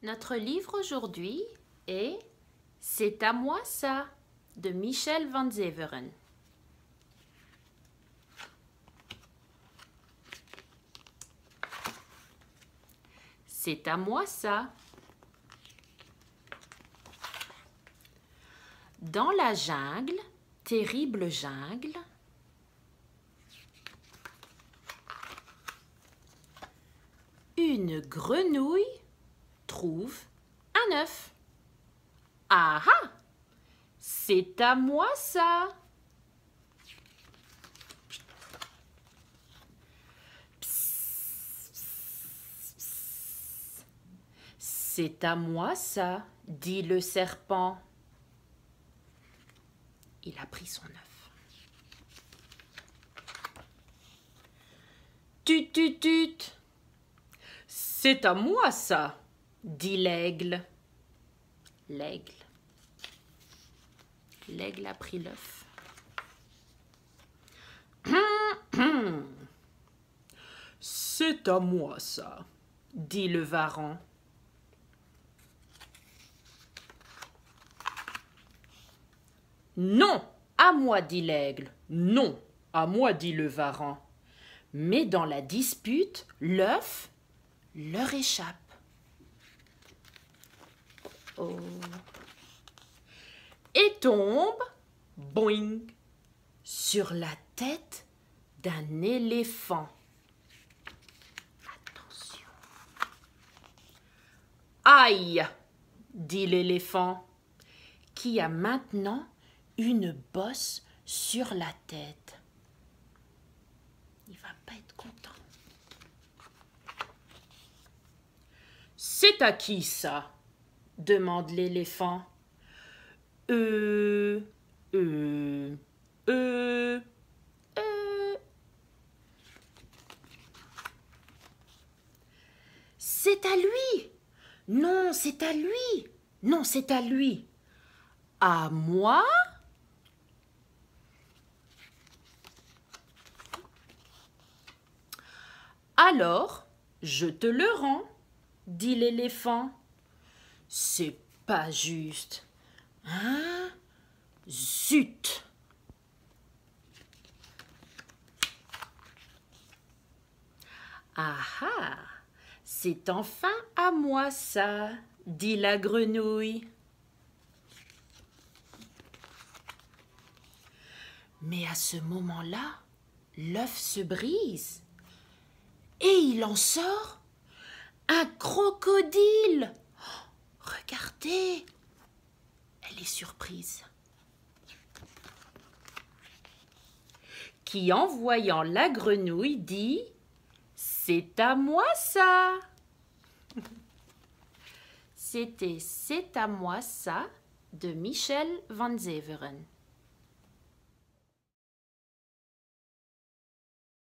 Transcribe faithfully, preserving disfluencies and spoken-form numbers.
Notre livre aujourd'hui est « C'est à moi ça » de Michel Van Zeeveren. C'est à moi ça. Dans la jungle, terrible jungle, une grenouille trouve un œuf. Ah ah! C'est à moi ça! C'est à moi ça, dit le serpent. Il a pris son œuf. Tut tut tut! C'est à moi ça, dit l'aigle. L'aigle. L'aigle a pris l'œuf. C'est à moi ça, dit le varan. Non, à moi, dit l'aigle. Non, à moi, dit le varan. Mais dans la dispute, l'œuf leur échappe. Oh. Et tombe, boing, sur la tête d'un éléphant. Attention. Aïe, dit l'éléphant, qui a maintenant une bosse sur la tête. Il va pas être content. C'est à qui ça? Demande l'éléphant. Euh, euh, euh, euh. C'est à lui. Non, c'est à lui. Non, c'est à lui. À moi? Alors, je te le rends, dit l'éléphant. C'est pas juste. Hein? Zut! Ah ah! C'est enfin à moi ça, dit la grenouille. Mais à ce moment-là, l'œuf se brise. Et il en sort un crocodile. Oh, regardez, elle est surprise. Qui, en voyant la grenouille, dit « C'est à moi ça !» C'était « C'est à moi ça » de Michel Van Zeeveren.